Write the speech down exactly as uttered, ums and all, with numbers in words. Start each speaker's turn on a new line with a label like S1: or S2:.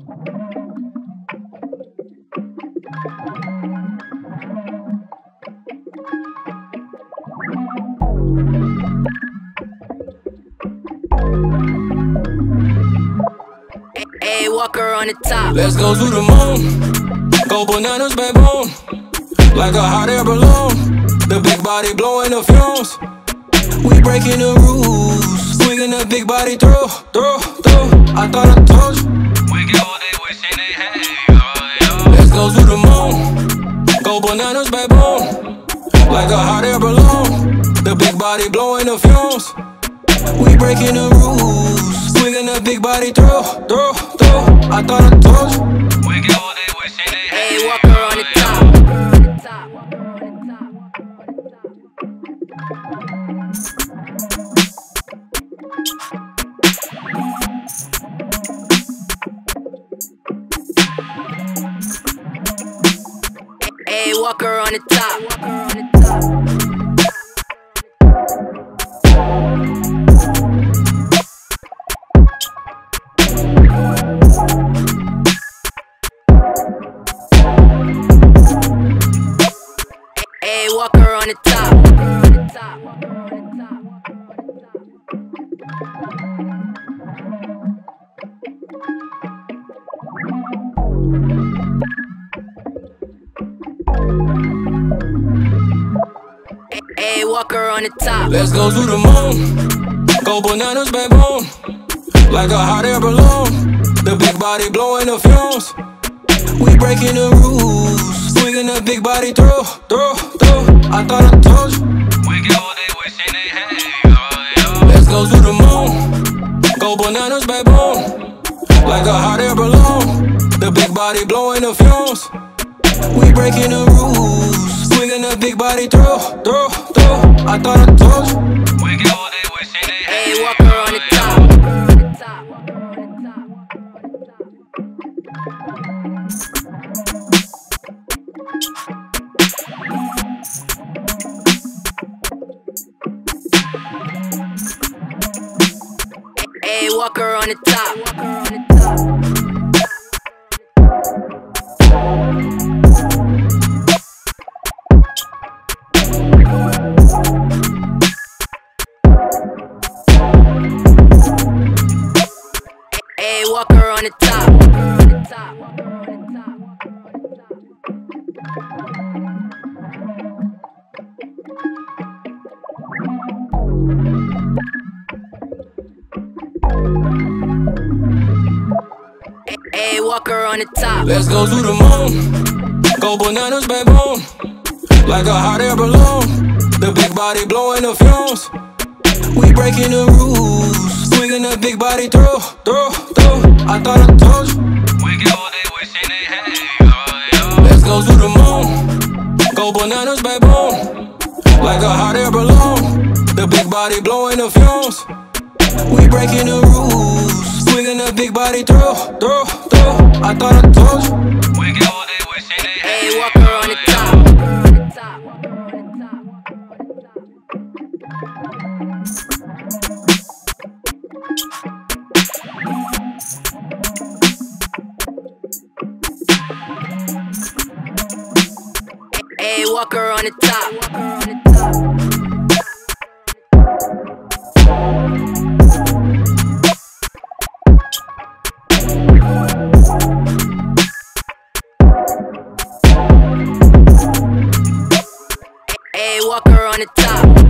S1: Aywalker on the top.
S2: Let's go to the moon, go bananas, baboon, like a hot air balloon. The big body blowing the fumes. We breaking the rules, swinging the big body through, through, through. I thought I told you. We get what they wishing they had. Oh, let's go to the moon, go bananas, baboon, like a hot air balloon. The big body blowing the fumes. We breaking the rules, swinging the big body through, through, through. I thought I told you. We get what they wishing they had.
S1: Aywalker on the top. Aywalker on the top. Aywalker on the top. Aywalker on the top.
S2: Let's go to the moon, go bananas, baboon, like a hot air balloon. The big body blowing the fumes. We breaking the rules, swinging the big body through, through, through. I thought I told you. We get what they wishing they had. Oh, let's go to the moon, go bananas, baboon, like a hot air balloon. The big body blowing the fumes. We breaking the rules, swinging the big body through, through, through. I thought I told you. We get what they wishing they had.
S1: Aywalker on the top. Aywalker on the top. Aywalker on the top. Aywalker on the top.
S2: Let's go to the moon, go bananas, baboon, like a hot air balloon. The big body blowing the fumes. We breaking the rules, swinging the big body through, through, through. I thought I told you. We get what they wishing they had. Oh, let's go to the moon, go bananas, baboon, like a hot air balloon. The big body blowing the fumes. We breaking the rules, swinging the big body through, through, through. I thought I told you. We get what they wishing they had.
S1: Aywalker on the top. Aywalker on the top. Aywalker on the top.